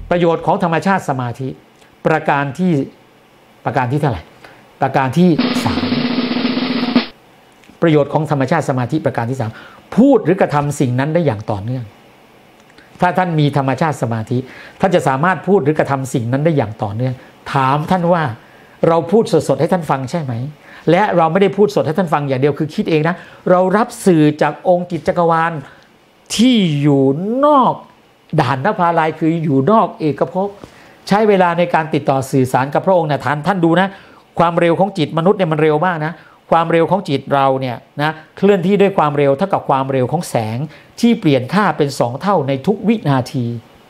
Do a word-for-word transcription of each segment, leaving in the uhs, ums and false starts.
ประโยชน์ของธรรมชาติสมาธิประการที่ประการที่เท่าไหร่ประการที่สามประโยชน์ของธรรมชาติสมาธิประการที่สามพูดหรือกระทำสิ่งนั้นได้อย่างต่อเนื่องถ้าท่านมีธรรมชาติสมาธิท่านจะสามารถพูดหรือกระทำสิ่งนั้นได้อย่างต่อเนื่องถามท่านว่าเราพูดสดๆให้ท่านฟังใช่ไหมและเราไม่ได้พูดสดให้ท่านฟังอย่างเดียวคือคิดเองนะเรารับสื่อจากองค์จิตจักรวาลที่อยู่นอกด่านนภาลัยคืออยู่นอกเอกภพใช้เวลาในการติดต่อสื่อสารกับพระองค์นะท่านท่านดูนะความเร็วของจิตมนุษย์เนี่ยมันเร็วมากนะความเร็วของจิตเราเนี่ยนะเคลื่อนที่ด้วยความเร็วเท่ากับความเร็วของแสงที่เปลี่ยนค่าเป็นสองเท่าในทุกวินาที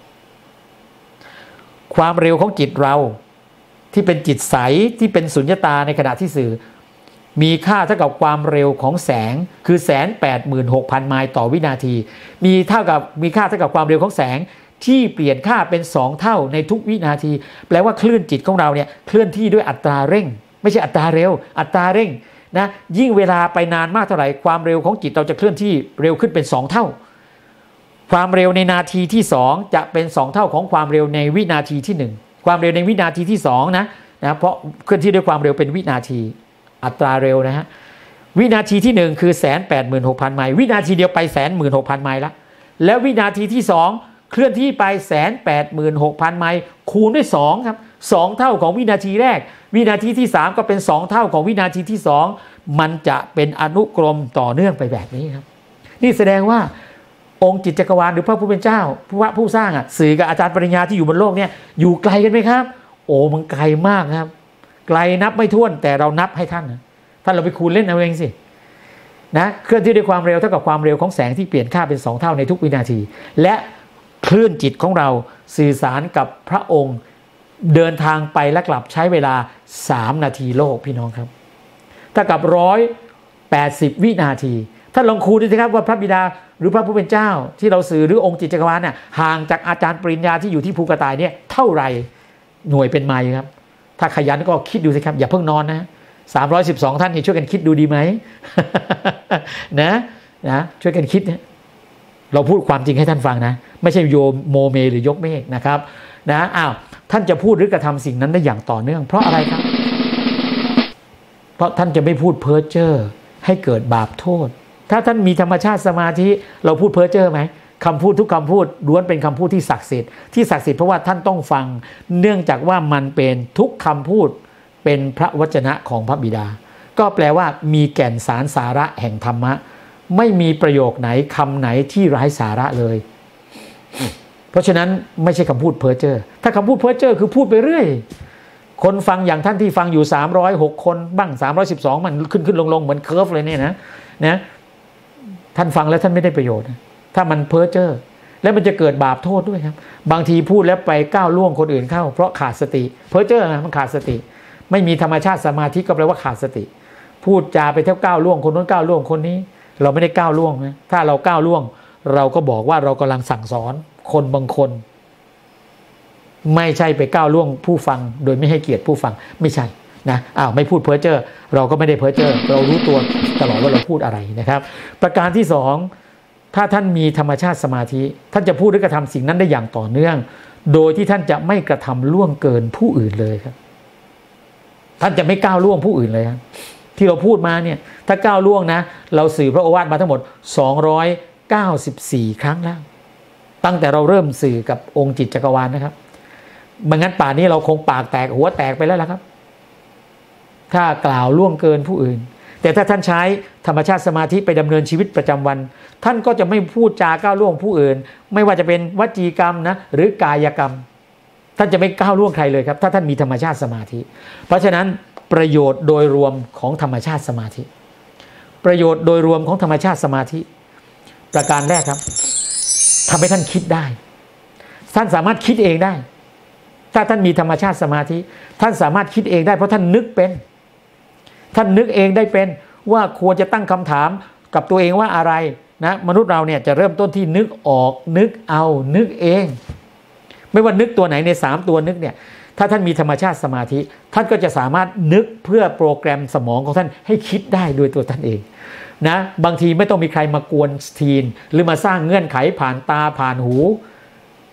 ความเร็วของจิตเราที่เป็นจิตใสที่เป็นสุญญตาในขณะที่สื่อมีค่าเท่ากับความเร็วของแสงคือแสนแปดหมื่นหกพันไมล์ต่อวินาทีมีเท่ากับมีค่าเท่ากับความเร็วของแสงที่เปลี่ยนค่าเป็นสองเท่าในทุกวินาทีแปลว่าคลื่นจิตของเราเนี่ยเคลื่อนที่ด้วยอัตราเร่งไม่ใช่อัตราเร็วอัตราเร่งนะยิ่งเวลาไปนานมากเท่าไหร่ความเร็วของจิตเราจะเคลื่อนที่เร็วขึ้นเป็นสองเท่าความเร็วในนาทีที่สองจะเป็นสองเท่าของความเร็วในวินาทีที่หนึ่งความเร็วในวินาทีที่สองนะนะเพราะเคลื่อนที่ด้วยความเร็วเป็นวินาทีอัตราเร็วนะฮะวินาทีที่หนึ่งคือ หนึ่งแสนแปดหมื่นหกพัน ไมล์วินาทีเดียวไป หนึ่งแสนหมื่นหกพัน ไมล์ละแล้ววินาทีที่สองเคลื่อนที่ไป หนึ่งแสนแปดหมื่นหกพัน ไมล์คูณด้วยสองครับสองเท่าของวินาทีแรกวินาทีที่สามก็เป็นสองเท่าของวินาทีที่สองมันจะเป็นอนุกรมต่อเนื่องไปแบบนี้ครับนี่แสดงว่าองค์จิตจักรวาลหรือพระผู้เป็นเจ้าผู้ว่าผู้สร้างอ่ะสื่อกับอาจารย์ปริญญาที่อยู่บนโลกเนี่ยอยู่ไกลกันไหมครับโอ้มันไกลมากครับไกลนับไม่ถ้วนแต่เรานับให้ท่านนะท่านเราไปคูณเล่นเอาเองสินะเคลื่อนที่ด้วยความเร็วเท่ากับความเร็วของแสงที่เปลี่ยนค่าเป็นสองเท่าในทุกวินาทีและคลื่นจิตของเราสื่อสารกับพระองค์เดินทางไปและกลับใช้เวลาสามนาทีโลกพี่น้องครับเท่ากับหนึ่งร้อยแปดสิบวินาทีท่านลองคูณดูสิครับว่าพระบิดาหรือพระผู้เป็นเจ้าที่เราสื่อหรือองค์จิตจักรวาลเนี่ยห่างจากอาจารย์ปริญญาที่อยู่ที่ภูกระต่ายเนี่ยเท่าไหร่หน่วยเป็นไมล์ครับถ้าขยันก็คิดดูสิครับอย่าเพิ่งนอนนะสามร้อยสิบสองท่านนี่ช่วยกันคิดดูดีไหม นะนะช่วยกันคิดนะเราพูดความจริงให้ท่านฟังนะไม่ใช่โยโมเมหรือยกเมฆนะครับนะอ้าวท่านจะพูดหรือกระทำสิ่งนั้นได้อย่างต่อเนื่องเพราะอะไรครับเพราะท่านจะไม่พูดเพ้อเจ้อให้เกิดบาปโทษถ้าท่านมีธรรมชาติสมาธิเราพูดเพ้อเจ้อไหมคำพูดทุกคำพูดล้วนเป็นคำพูดที่ศักดิ์สิทธิ์ที่ศักดิ์สิทธิ์เพราะว่าท่านต้องฟังเนื่องจากว่ามันเป็นทุกคำพูดเป็นพระวจนะของพระบิดาก็แปลว่ามีแก่นสารสาระแห่งธรรมะไม่มีประโยคไหนคำไหนที่ไร้สาระเลยเพราะฉะนั้นไม่ใช่คำพูดเพ้อเจ้อถ้าคำพูดเพ้อเจ้อคือพูดไปเรื่อยคนฟังอย่างท่านที่ฟังอยู่สามร้อยหกคนบ้างสามร้อยสิบสองมันขึ้นขึ้นลงลงเหมือนเคิร์ฟเลยเนี่ยนะนะท่านฟังแล้วท่านไม่ได้ประโยชน์ถ้ามันเพ้อเจ้อแล้วมันจะเกิดบาปโทษด้วยครับบางทีพูดแล้วไปก้าวล่วงคนอื่นเข้าเพราะขาดสติเพ้อเจ้อมันขาดสติไม่มีธรรมชาติสมาธิก็แปลว่าขาดสติพูดจาไปเท่าก้าวล่วงคนนู้นก้าวล่วงคนนี้เราไม่ได้ก้าวล่วงนะถ้าเราก้าวล่วงเราก็บอกว่าเรากำลังสั่งสอนคนบางคนไม่ใช่ไปก้าวล่วงผู้ฟังโดยไม่ให้เกียรติผู้ฟังไม่ใช่นะอ้าวไม่พูดเพ้อเจ้อเราก็ไม่ได้เพ้อเจ้อเรารู้ตัวตลอดว่าเราพูดอะไรนะครับประการที่สองถ้าท่านมีธรรมชาติสมาธิท่านจะพูดหรือกระทำสิ่งนั้นได้อย่างต่อเนื่องโดยที่ท่านจะไม่กระทำล่วงเกินผู้อื่นเลยครับท่านจะไม่ก้าวล่วงผู้อื่นเลยครับที่เราพูดมาเนี่ยถ้าก้าวล่วงนะเราสื่อพระโอวาทมาทั้งหมดสองร้อยเก้าสิบสี่ครั้งแล้วตั้งแต่เราเริ่มสื่อกับองค์จิตจักรวาลนะครับไม่งั้นป่านนี้เราคงปากแตกหัวแตกไปแล้วล่ะครับถ้ากล่าวล่วงเกินผู้อื่นแต่ถ้าท่านใช้ธรรมชาติสมาธิไปดำเนินชีวิตประจำวันท่านก็จะไม่พูดจาก้าวล่วงผู้อื่นไม่ว่าจะเป็นวจีกรรมนะหรือกายกรรมท่านจะไม่ก้าวล่วงใครเลยครับถ้าท่านมีธรรมชาติสมาธิเพราะฉะนั้นประโยชน์โดยรวมของธรรมชาติสมาธิประโยชน์โดยรวมของธรรมชาติสมาธิประการแรกครับทำให้ท่านคิดได้ท่านสามารถคิดเองได้ถ้าท่านมีธรรมชาติสมาธิท่านสามารถคิดเองได้เพราะท่านนึกเป็นท่านนึกเองได้เป็นว่าควรจะตั้งคำถามกับตัวเองว่าอะไรนะมนุษย์เราเนี่ยจะเริ่มต้นที่นึกออกนึกเอานึกเองไม่ว่านึกตัวไหนในสามตัวนึกเนี่ยถ้าท่านมีธรรมชาติสมาธิท่านก็จะสามารถนึกเพื่อโปรแกรมสมองของท่านให้คิดได้โดยตัวท่านเองนะบางทีไม่ต้องมีใครมากวนทีนหรือมาสร้างเงื่อนไขผ่านตาผ่านหู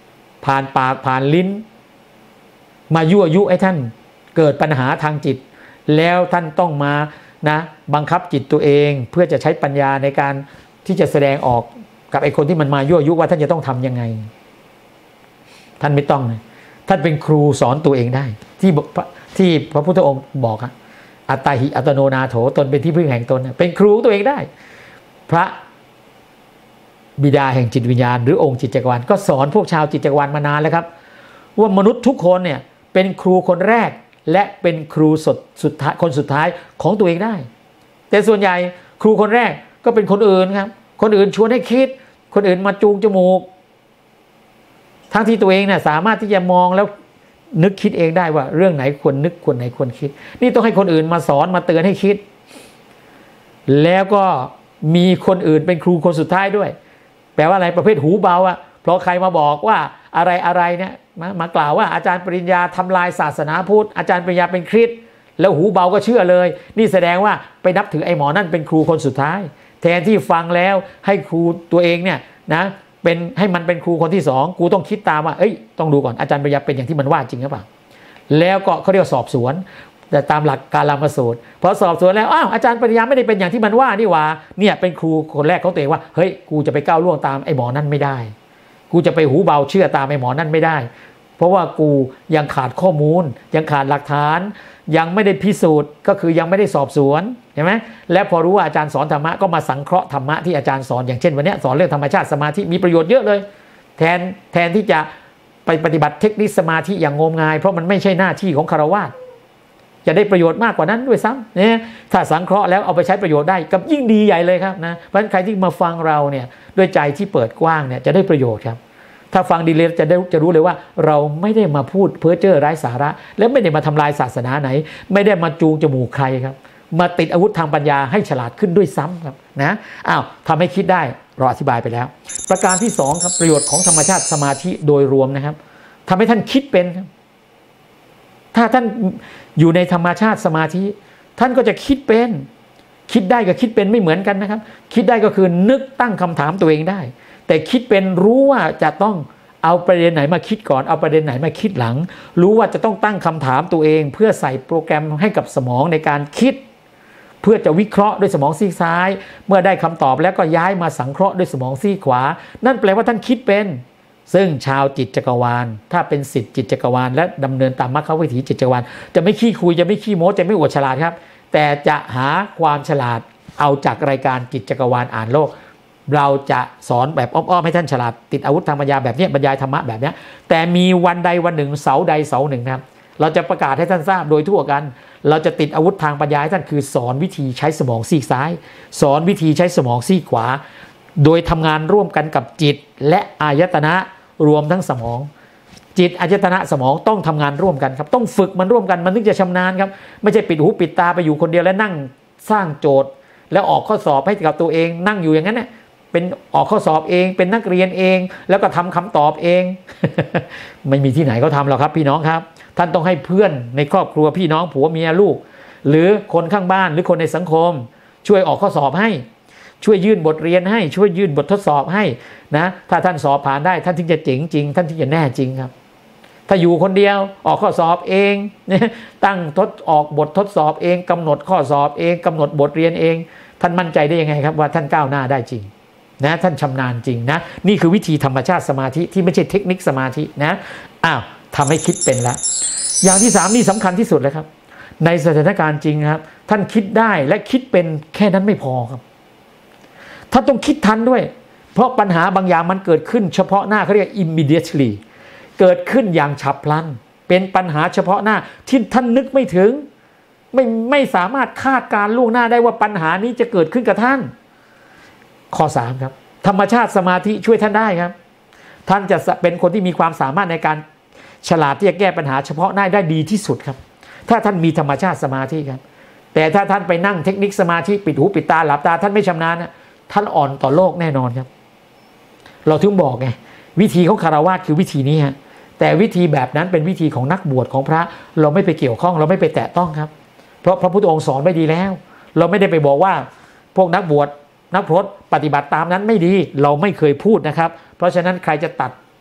ผ่านปากผ่านลิ้นมายั่วยุให้ท่านเกิดปัญหาทางจิตแล้วท่านต้องมานะบังคับจิตตัวเองเพื่อจะใช้ปัญญาในการที่จะแสดงออกกับไอ้คนที่มันมายั่วยุว่าท่านจะต้องทำยังไงท่านไม่ต้องนะท่านเป็นครูสอนตัวเองได้ที่ที่พระพุทธองค์บอกอะอัตตาหิอัตโนนาโถตนเป็นที่พึ่งแห่งตนเป็นครูตัวเองได้พระบิดาแห่งจิตวิญญาณหรือองค์จิตจักรวาลก็สอนพวกชาวจิตจักรวาลมานานแล้วครับว่ามนุษย์ทุกคนเนี่ยเป็นครูคนแรกและเป็นครูสดสุดท้ายคนสุดท้ายของตัวเองได้แต่ส่วนใหญ่ครูคนแรกก็เป็นคนอื่นครับคนอื่นชวนให้คิดคนอื่นมาจูงจมูกทั้งที่ตัวเองเนี่ยสามารถที่จะมองแล้วนึกคิดเองได้ว่าเรื่องไหนควรนึกควรไหนควรคิดนี่ต้องให้คนอื่นมาสอนมาเตือนให้คิดแล้วก็มีคนอื่นเป็นครูคนสุดท้ายด้วยแปลว่าอะไรประเภทหูเบาอ่ะเพราะใครมาบอกว่าอะไรอะไรเนี่ยมามากล่าวว่าอาจารย์ปริญญาทำลายศาสนาพุทธอาจารย์ปริญญาเป็นคริสต์แล้วหูเบาก็เชื่อเลยนี่แสดงว่าไปนับถือไอ้หมอนั่นเป็นครูคนสุดท้ายแทนที่ฟังแล้วให้ครูตัวเองเนี่ยนะเป็นให้มันเป็นครูคนที่สองกูต้องคิดตามว่าเอ้ยต้องดูก่อนอาจารย์ปริญญาเป็นอย่างที่มันว่าจริงหรือเปล่าแล้วก็เขาเรียกสอบสวนแต่ตามหลักการลามสูตรพอสอบสวนแล้วอ้าวอาจารย์ปริญญาไม่ได้เป็นอย่างที่มันว่านี่ว่าเนี่ยเป็นครูคนแรกเขาตัวเองว่าเฮ้ยกูจะไปก้าวล่วงตามไอ้หมอนั่นไม่ได้กูจะไปหูเบาเชื่อตามไอ้หมอนั่นไม่ได้เพราะว่ากูยังขาดข้อมูลยังขาดหลักฐานยังไม่ได้พิสูจน์ก็คือยังไม่ได้สอบสวนเห็นไหมและพอรู้ว่าอาจารย์สอนธรรมะก็มาสังเคราะห์ธรรมะที่อาจารย์สอนอย่างเช่นวันนี้สอนเรื่องธรรมชาติสมาธิมีประโยชน์เยอะเลยแทนแทนที่จะไปปฏิบัติเทคนิคสมาธิอย่างงมงายเพราะมันไม่ใช่หน้าที่ของฆราวาสจะได้ประโยชน์มากกว่านั้นด้วยซ้ำเนี่ยถ้าสังเคราะห์แล้วเอาไปใช้ประโยชน์ได้กับยิ่งดีใหญ่เลยครับนะเพราะฉะนั้นใครที่มาฟังเราเนี่ยด้วยใจที่เปิดกว้างเนี่ยจะได้ประโยชน์ครับถ้าฟังดีเลยจะได้จะรู้เลยว่าเราไม่ได้มาพูดเพ้อเจ้อไร้สาระและไม่ได้มาทำลายศาสนาไหนไม่ได้มาจูงจมูกใครครับมาติดอาวุธทางปัญญาให้ฉลาดขึ้นด้วยซ้ำครับนะอ้าวทำให้คิดได้เราอธิบายไปแล้วประการที่สองครับประโยชน์ของธรรมชาติสมาธิโดยรวมนะครับทำให้ท่านคิดเป็นครับถ้าท่านอยู่ในธรรมชาติสมาธิท่านก็จะคิดเป็นคิดได้กับคิดเป็นไม่เหมือนกันนะครับคิดได้ก็คือนึกตั้งคำถามตัวเองได้แต่คิดเป็นรู้ว่าจะต้องเอาประเด็นไหนมาคิดก่อนเอาประเด็นไหนมาคิดหลังรู้ว่าจะต้องตั้งคำถามตัวเองเพื่อใส่โปรแกรมให้กับสมองในการคิดเพื่อจะวิเคราะห์ด้วยสมองซีกซ้ายเมื่อได้คำตอบแล้วก็ย้ายมาสังเคราะห์ด้วยสมองซีกขวานั่นแปลว่าท่านคิดเป็นซึ่งชาวจิตจักรวาลถ้าเป็นศิษย์จิตจักรวาลและดำเนินตามมรรควิถีจิตจักรวาลจะไม่ขี้คุยจะไม่ขี้โม้จะไม่อวดฉลาดครับแต่จะหาความฉลาดเอาจากรายการจิตจักรวาลอ่านโลกเราจะสอนแบบอ้อมๆให้ท่านฉลาดติดอาวุธทางปัญญาแบบนี้บรรยายธรรมะแบบนี้แต่มีวันใดวันหนึ่งเสาใดเสาหนึ่งนะครับเราจะประกาศให้ท่านทราบโดยทั่วกันเราจะติดอาวุธทางปัญญาให้ท่านคือสอนวิธีใช้สมองซีกซ้ายสอนวิธีใช้สมองซีกขวาโดยทำงานร่วมกันกับจิตและอายตนะรวมทั้งสมองจิตอายตนะสมองต้องทำงานร่วมกันครับต้องฝึกมันร่วมกันมันถึงจะชำนาญครับไม่ใช่ปิดหูปิดตาไปอยู่คนเดียวแล้วนั่งสร้างโจทย์แล้วออกข้อสอบให้กับตัวเองนั่งอยู่อย่างนั้นเนี่ยเป็นออกข้อสอบเองเป็นนักเรียนเองแล้วก็ทำคำตอบเอง ไม่มีที่ไหนเขาทำหรอกครับพี่น้องครับท่านต้องให้เพื่อนในครอบครัวพี่น้องผัวเมียลูกหรือคนข้างบ้านหรือคนในสังคมช่วยออกข้อสอบให้ช่วยยื่นบทเรียนให้ช่วยยื่นบททดสอบให้นะถ้าท่านสอบผ่านได้ท่านถึงจะเจ๋งจริงท่านถึงจะแน่จริงครับถ้าอยู่คนเดียวออกข้อสอบเองตั้งทดออกบททดสอบเองกำหนดข้อสอบเองกำหนดบทเรียนเองท่านมั่นใจได้ยังไงครับว่าท่านก้าวหน้าได้จริงนะท่านชำนาญจริงนะนี่คือวิธีธรรมชาติสมาธิที่ไม่ใช่เทคนิคสมาธินะอ้าวทำให้คิดเป็นแล้วอย่างที่สามนี่สำคัญที่สุดเลยครับในสถานการณ์จริงครับท่านคิดได้และคิดเป็นแค่นั้นไม่พอครับท่านต้องคิดทันด้วยเพราะปัญหาบางอย่างมันเกิดขึ้นเฉพาะหน้าเขาเรียก immediately เกิดขึ้นอย่างฉับพลันเป็นปัญหาเฉพาะหน้าที่ท่านนึกไม่ถึงไม่ไม่สามารถคาดการล่วงหน้าได้ว่าปัญหานี้จะเกิดขึ้นกับท่านข้อสามครับธรรมชาติสมาธิช่วยท่านได้ครับท่านจะเป็นคนที่มีความสามารถในการฉลาดที่จะแก้ปัญหาเฉพาะหน้าได้ดีที่สุดครับถ้าท่านมีธรรมชาติสมาธิครับแต่ถ้าท่านไปนั่งเทคนิคสมาธิปิดหูปิดตาหลับตาท่านไม่ชำนาญนะท่านอ่อนต่อโลกแน่นอนครับเราถึงบอกไงวิธีของคฤหัสถ์คือวิธีนี้ฮะแต่วิธีแบบนั้นเป็นวิธีของนักบวชของพระเราไม่ไปเกี่ยวข้องเราไม่ไปแตะต้องครับเพราะพระพุทธองค์สอนไว้ดีแล้วเราไม่ได้ไปบอกว่าพวกนักบวชนักพรตปฏิบัติตามนั้นไม่ดีเราไม่เคยพูดนะครับเพราะฉะนั้นใครจะตัด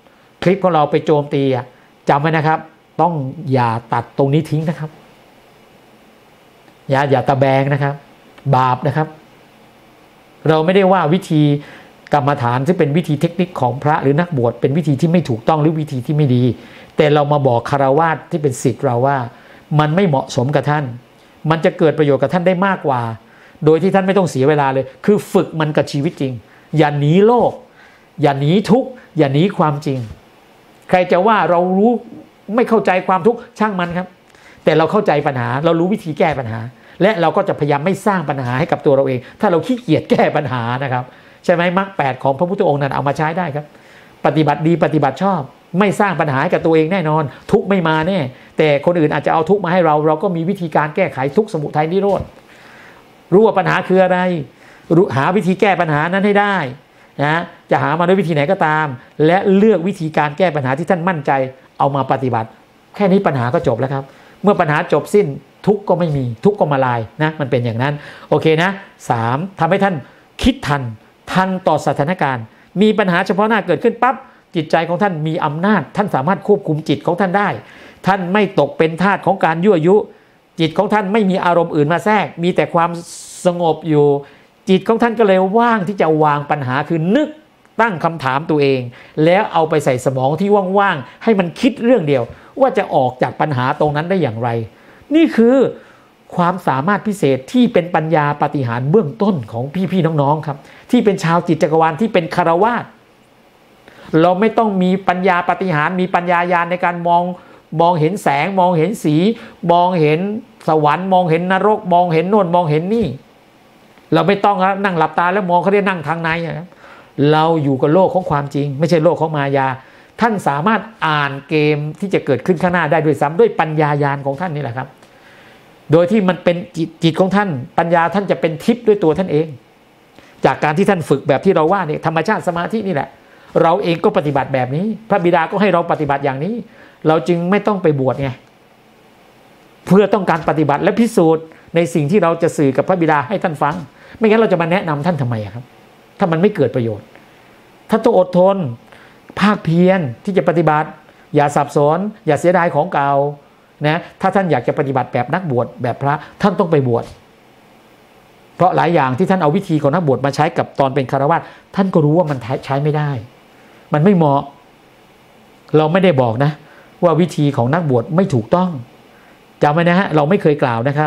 คลิปของเราไปโจมตีอ่ะจำไว้นะครับต้องอย่าตัดตรงนี้ทิ้งนะครับอย่าอย่าตะแบงนะครับบาปนะครับเราไม่ได้ว่าวิธีกรรมฐานที่เป็นวิธีเทคนิคของพระหรือนักบวชเป็นวิธีที่ไม่ถูกต้องหรือวิธีที่ไม่ดีแต่เรามาบอกคฤหัสถ์ที่เป็นศิษย์เราว่ามันไม่เหมาะสมกับท่านมันจะเกิดประโยชน์กับท่านได้มากกว่าโดยที่ท่านไม่ต้องเสียเวลาเลยคือฝึกมันกับชีวิตจริงอย่าหนีโลกอย่าหนีทุกข์อย่าหนีความจริงใครจะว่าเรารู้ไม่เข้าใจความทุกข์ช่างมันครับแต่เราเข้าใจปัญหาเรารู้วิธีแก้ปัญหาและเราก็จะพยายามไม่สร้างปัญหาให้กับตัวเราเองถ้าเราขี้เกียจแก้ปัญหานะครับใช่ไหมมรรคแปดของพระพุทธองค์นั้นเอามาใช้ได้ครับปฏิบัติดีปฏิบัติชอบไม่สร้างปัญหาให้กับตัวเองแน่นอนทุกข์ไม่มาแน่แต่คนอื่นอาจจะเอาทุกข์มาให้เราเราก็มีวิธีการแก้ไขทุกข์สมุทัยนิโรธรู้ว่าปัญหาคืออะไรรู้หาวิธีแก้ปัญหานั้นให้ได้นะจะหามาด้วยวิธีไหนก็ตามและเลือกวิธีการแก้ปัญหาที่ท่านมั่นใจเอามาปฏิบัติแค่นี้ปัญหาก็จบแล้วครับเมื่อปัญหาจบสิ้นทุกข์ก็ไม่มีทุกข์ก็มาลายนะมันเป็นอย่างนั้นโอเคนะสามทำให้ท่านคิดทันทันต่อสถานการณ์มีปัญหาเฉพาะหน้าเกิดขึ้นปั๊บจิตใจของท่านมีอำนาจท่านสามารถควบคุมจิตของท่านได้ท่านไม่ตกเป็นทาสของการยั่วยุจิตของท่านไม่มีอารมณ์อื่นมาแทรกมีแต่ความสงบอยู่จิตของท่านก็เลยว่างที่จะวางปัญหาคือนึกตั้งคำถามตัวเองแล้วเอาไปใส่สมองที่ว่างๆให้มันคิดเรื่องเดียวว่าจะออกจากปัญหาตรงนั้นได้อย่างไรนี่คือความสามารถพิเศษที่เป็นปัญญาปาฏิหาริย์เบื้องต้นของพี่ๆน้องๆครับที่เป็นชาวจิตจักรวาลที่เป็นคฤหัสถ์เราไม่ต้องมีปัญญาปาฏิหาริย์มีปัญญาญาณในการมองมองเห็นแสงมองเห็นสีมองเห็นสวรรค์มองเห็นนรกมองเห็นโน่นมองเห็นนี่เราไม่ต้องนั่งหลับตาแล้วมองเขาได้นั่งทางในครับเราอยู่กับโลกของความจริงไม่ใช่โลกของมายาท่านสามารถอ่านเกมที่จะเกิดขึ้นข้างหน้าได้ด้วยซ้ำด้วยปัญญาญาณของท่านนี่แหละครับโดยที่มันเป็นจิตจิตของท่านปัญญาท่านจะเป็นทิพย์ด้วยตัวท่านเองจากการที่ท่านฝึกแบบที่เราว่าเนี่ยธรรมชาติสมาธินี่แหละเราเองก็ปฏิบัติแบบนี้พระบิดาก็ให้เราปฏิบัติอย่างนี้เราจึงไม่ต้องไปบวชไงเพื่อต้องการปฏิบัติและพิสูจน์ในสิ่งที่เราจะสื่อกับพระบิดาให้ท่านฟังไม่งั้นเราจะมาแนะนำท่านทำไมครับถ้ามันไม่เกิดประโยชน์ท่านต้องอดทนภาคเพียรที่จะปฏิบัติอย่าสับสนอย่าเสียดายของเก่านะถ้าท่านอยากจะปฏิบัติแบบนักบวชแบบพระท่านต้องไปบวชเพราะหลายอย่างที่ท่านเอาวิธีของนักบวชมาใช้กับตอนเป็นคฤหัสถ์ท่านก็รู้ว่ามันใช้ไม่ได้มันไม่เหมาะเราไม่ได้บอกนะว่าวิธีของนักบวชไม่ถูกต้องจำไว้นะฮะเราไม่เคยกล่าวนะครับ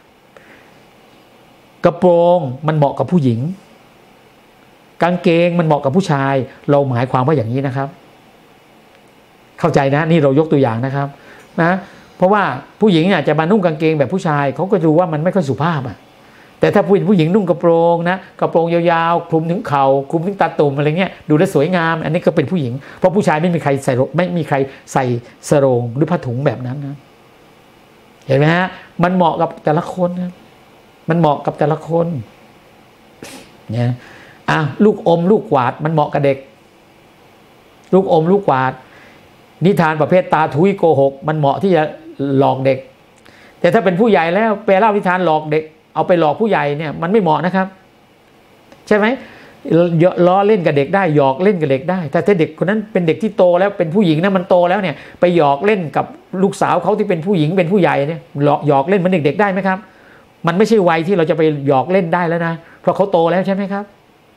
กระโปรงมันเหมาะกับผู้หญิงกางเกงมันเหมาะกับผู้ชายเราหมายความว่าอย่างนี้นะครับเข้าใจนะนี่เรายกตัวอย่างนะครับนะเพราะว่าผู้หญิงเนี่ยจะมานุ่งกางเกงแบบผู้ชายเขาก็ดูว่ามันไม่ค่อยสุภาพอ่ะแต่ถ้าผู้หญิงผู้หญิงนุ่งกระโปรงนะกระโปรงยาวๆคลุมถึงเข่าคลุมถึงตาตุ่มอะไรเงี้ยดูแลสวยงามอันนี้ก็เป็นผู้หญิงเพราะผู้ชายไม่มีใครใส่ไม่มีใครใส่สโรงหรือผ้าถุงแบบนั้นนะเห็นไหมฮะมันเหมาะกับแต่ละคนนะมันเหมาะกับแต่ละคนเนี่ยอ่ะลูกอมลูกกวาดมันเหมาะกับเด็กลูกอมลูกกวาดนิทานประเภทตาทุยโกหกมันเหมาะที่จะหลอกเด็กแต่ถ้าเป็นผู้ใหญ่แล้วไปเล่านิทานหลอกเด็กเอาไปหลอกผู้ใหญ่เนี่ยมันไม่เหมาะนะครับใช่ไหมล้อเล่นกับเด็กได้หยอกเล่นกับเด็กได้แต่ถ้าเด็กคนนั้นเป็นเด็กที่โตแล้วเป็นผู้หญิงนะมันโตแล้วเนี่ยไปหยอกเล่นกับลูกสาวเขาที่เป็นผู้หญิงเป็นผู้ใหญ่เนี่ยหลอกหยอกเล่นเหมือนเด็กๆได้ไหมครับมันไม่ใช่วัยที่เราจะไปหยอกเล่นได้แล้วนะเพราะเขาโตแล้วใช่ไหมครับ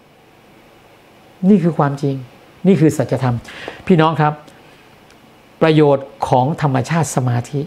นี่คือความจริงนี่คือสัจธรรมพี่น้องครับประโยชน์ของธรรมชาติสมาธิ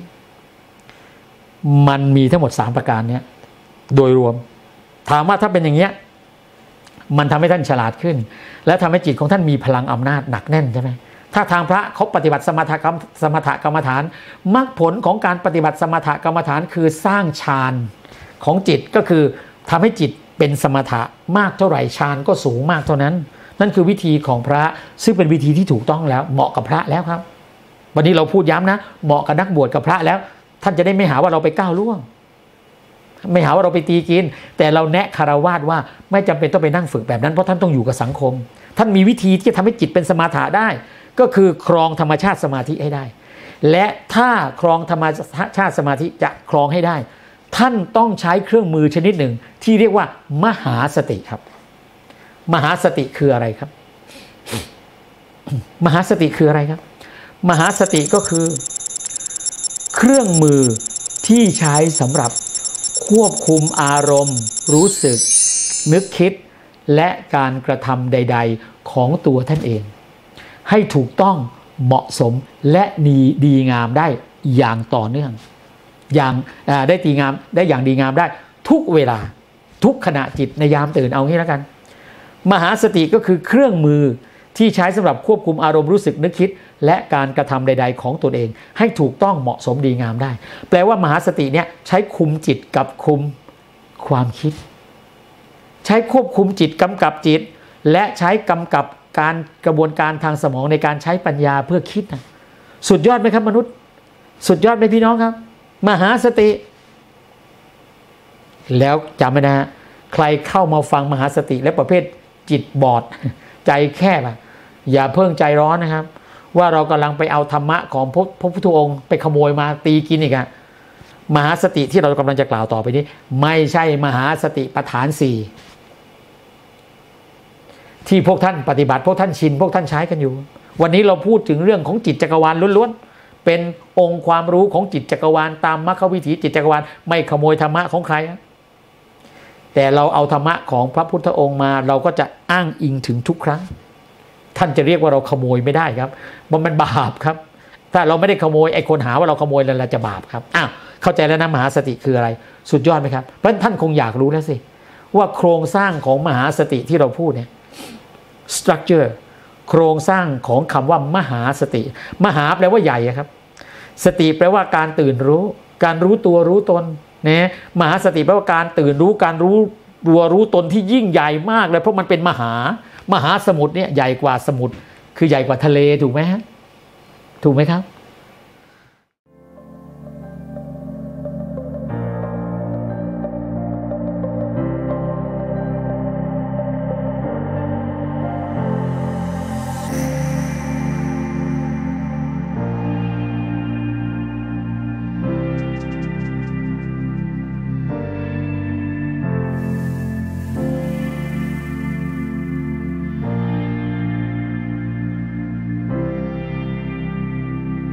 มันมีทั้งหมดสามประการเนี่ยโดยรวมถามว่าถ้าเป็นอย่างเงี้ยมันทำให้ท่านฉลาดขึ้นและทำให้จิตของท่านมีพลังอำนาจหนักแน่นใช่ไหมถ้าทางพระเขาปฏิบัติสมถกรรมสมถกรรมฐานมรรคผลของการปฏิบัติสมถกรรมฐานคือสร้างฌานของจิตก็คือทำให้จิตเป็นสมถะมากเท่าไหร่ฌานก็สูงมากเท่านั้นนั่นคือวิธีของพระซึ่งเป็นวิธีที่ถูกต้องแล้วเหมาะกับพระแล้วครับวันนี้เราพูดย้ำนะเหมาะกับนักบวชกับพระแล้วท่านจะได้ไม่หาว่าเราไปก้าวล่วงไม่หาว่าเราไปตีกินแต่เราแนะคฤหัสถ์ว่าไม่จำเป็นต้องไปนั่งฝึกแบบนั้นเพราะท่านต้องอยู่กับสังคมท่านมีวิธีที่จะทำให้จิตเป็นสมถะได้ก็คือครองธรรมชาติสมาธิให้ได้และถ้าครองธรรมชาติสมาธิจะครองให้ได้ท่านต้องใช้เครื่องมือชนิดหนึ่งที่เรียกว่ามหาสติครับมหาสติคืออะไรครับมหาสติคืออะไรครับมหาสติก็คือเครื่องมือที่ใช้สำหรับควบคุมอารมณ์รู้สึกนึกคิดและการกระทำใดๆของตัวท่านเองให้ถูกต้องเหมาะสมและดีดีงามได้อย่างต่อเนื่องอย่างได้ดีงามได้อย่างดีงามได้ทุกเวลาทุกขณะจิตในยามตื่นเอางี้แล้วกันมหาสติก็คือเครื่องมือที่ใช้สำหรับควบคุมอารมณ์รู้สึกนึกคิดและการกระทำใดๆของตนเองให้ถูกต้องเหมาะสมดีงามได้แปลว่ามหาสติเนี่ยใช้คุมจิตกับคุมความคิดใช้ควบคุมจิตกำกับจิตและใช้กำกับการกระบวนการทางสมองในการใช้ปัญญาเพื่อคิดนะสุดยอดไหมครับมนุษย์สุดยอดไหมพี่น้องครับมหาสติแล้วจำไว้นะฮะใครเข้ามาฟังมหาสติและประเภทจิตบอดใจแคบอ่ะอย่าเพิ่งใจร้อนนะครับว่าเรากำลังไปเอาธรรมะของพระพระพุทธองค์ไปขโมยมาตีกินอีกอะมหาสติที่เรากำลังจะกล่าวต่อไปนี้ไม่ใช่มหาสติปัฏฐานสี่ที่พวกท่านปฏิบัติพวกท่านชินพวกท่านใช้กันอยู่วันนี้เราพูดถึงเรื่องของจิตจักรวาลล้วนๆเป็นองค์ความรู้ของจิตจักรวาลตามมรรควิถีจิตจักรวาลไม่ขโมยธรรมะของใครแต่เราเอาธรรมะของพระพุทธองค์มาเราก็จะอ้างอิงถึงทุกครั้งท่านจะเรียกว่าเราขโมยไม่ได้ครับมันมันบาปครับถ้าเราไม่ได้ขโมยไอ้คนหาว่าเราขโมยแล้วเราจะบาปครับอ้าวเข้าใจแล้วนะมหาสติคืออะไรสุดยอดไหมครับเพราะท่านคงอยากรู้แล้วสิว่าโครงสร้างของมหาสติที่เราพูดเนี่ย structure โครงสร้างของคำว่ามหาสติมหาแปลว่าใหญ่ครับสติแปลว่าการตื่นรู้การรู้ตัวรู้ตนนะมหาสติแปลว่าการตื่นรู้การรู้ตัวรู้ตนที่ยิ่งใหญ่มากเลยเพราะมันเป็นมหามหาสมุทรเนี่ยใหญ่กว่าสมุทรคือใหญ่กว่าทะเลถูกไหมฮะถูกไหมครับ